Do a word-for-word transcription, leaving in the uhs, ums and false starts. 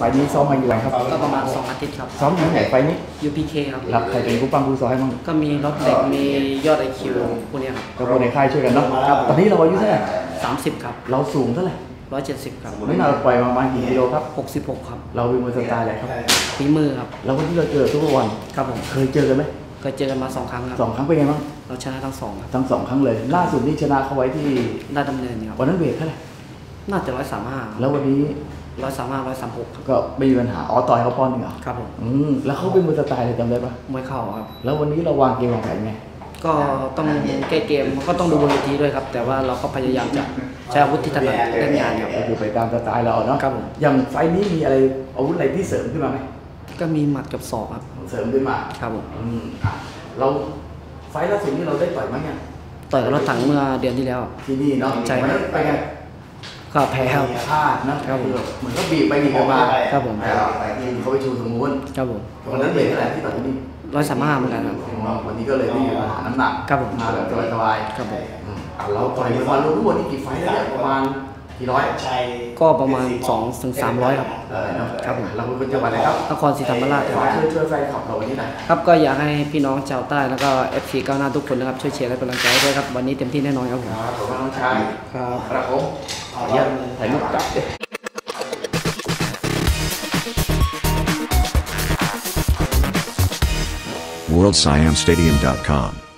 นี้ซ้อมมาอยู่ไหนครับก็ประมาณสองอาทิตย์ครับซ้อมอยู่ไหนไฟนี้ยู พี เค ครับรับใครเป็นผู้ปั้มผู้ซ้อมให้บ้างก็มีรถเด็กมียอดไอคิวพวกนี้ครับก็คนในค่ายช่วยกันเนาะตอนนี้เราอายุเท่าไหร่สามสิบครับเราสูงเท่าไหร่ร้อยเจ็ดสิบครับน้ำหนักปล่อยประมาณกี่กิโลครับหกสิบหกครับเราเป็นมวยสไตล์อะไรครับฝีมือครับแล้ววันที่เราเจอทุกวันครับผมเคยเจอกันไหมเคยเจอกันมาสองครั้งครับสองครั้งเป็นไงบ้างเราชนะทั้งสองครับทั้งสองครั้งเลยล่าสุดนี่ชนะเขาไว้ที่ได้ดำเนินครับวันนั้นเวทเท่าไหร่น่าจะร้อยสามห้าแล้ววันนี้ร้อยสามห้าร้อยสามหกก็ไม่มีปัญหาอ๋อต่อยเขาป้อนหนึ่งเหรอครับผมอืมแล้วเขาเป็นมวยสไตล์อะไรจำได้ปะมวยเข่าครับแล้ววันนี้เราวางเกมวางแผนไงก็ต้องแก้เกมก็ต้องดูบนเวทีด้วยครับแต่ว่าเราก็พยายามจะใช้อาวุธที่ถนัดเล่นงานครับก็คือไปตามสไตล์เราเนาะครับผมอย่างไฟนี้มีอะไรอาวุธอะไรที่เสริมขึ้นมาไหมก็มีหมัดกับศอกครับเสริมขึ้นมาครับผมอืมเราไฟล่าสุดนี้เราได้ต่อยมั้ยเนี่ยต่อยกับรถถังเมื่อเดือนที่แล้วที่นี่เนาะใช่ครับไปไงก็แพ้ครับพลาดนะครับเหมือนก็บีบไปบีบมาครับผมเขาไปชูสมุนครับผมวันนั้นเลยเท่าไหร่ที่ต่อยที่นี่ร้อยสามห้าเหมือนกันครับวันนี้ก็เลยไม่มีปัญหาน้ำหนักครับผมมาแบบสบายๆครับผมเราต่อยวันรวมทั้งหมดนี่กี่ไฟแล้วเนี่ยประมาณกี่ร้อยก็ประมาณสองถึงสามร้อยครับครับผมเราเป็นจังหวัดไหนครับนครศรีธรรมราชครับช่วยช่วยแฟนคลับเราวันนี้หน่อยครับก็อยากให้พี่น้องชาวใต้แล้วก็ เอฟ ซี ก้าวหน้าทุกคนนะครับช่วยเชียร์และเป็นกำลังใจด้วยครับวันนี้เต็มที่แน่นอนครับผมครับผมน้องชายครับครับผมขออนุญาตถ่ายรูปกลับเลย world siam stadium dot com